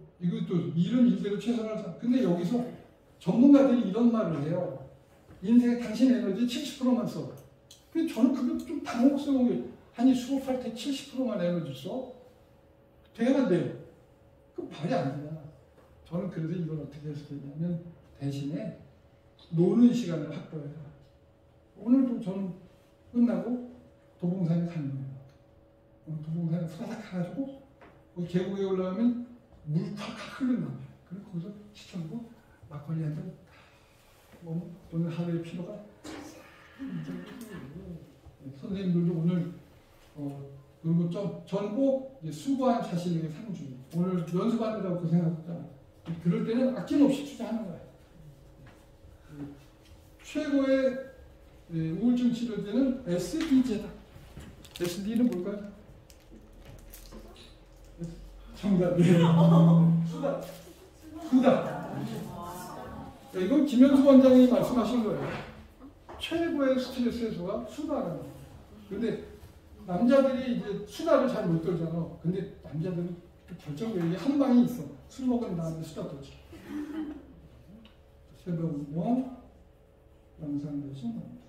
이것도 일은 일대로 최선을 다. 근데 여기서 전문가들이 이런 말을 해요. 인생에 당신 에너지 70%만 써. 근데 저는 그게 좀 당혹스러운 게, 아니 수업할 때 70%만 에너지 써? 돼야 안 돼요. 그럼 말이 안 되잖아. 저는 그래서 이걸 어떻게 했었냐면, 대신에 노는 시간을 확보해라. 오늘도 저는 끝나고 도봉산에 가는 거예요. 도봉산에 후다닥 가가지고 계곡에 올라가면 물이 팍팍 흐른단 말이에요. 그리고 거기서 시켜놓고 막걸리 한 잔, 오늘 하루의 피로가 선생님들도 오늘 그리고 전 꼭 수고한 자신에게 상 주고, 오늘 연습하느라고 고생하셨잖아. 그럴 때는 아낌없이 투자하는 거야. 최고의 우울증 치료제는 SD제다. SD는 뭘까요? 정답. 수다. 이건 김현수 원장이 말씀하신 거예요. 최고의 스트레스 해소가 수다라는 거예요. 근데 남자들이 이제 수다를 잘 못 떨잖아. 근데 남자들은 결정적인 한 방이 있어. 술 먹은 다음에 수다 떨지. 새벽 운동, 영상 대신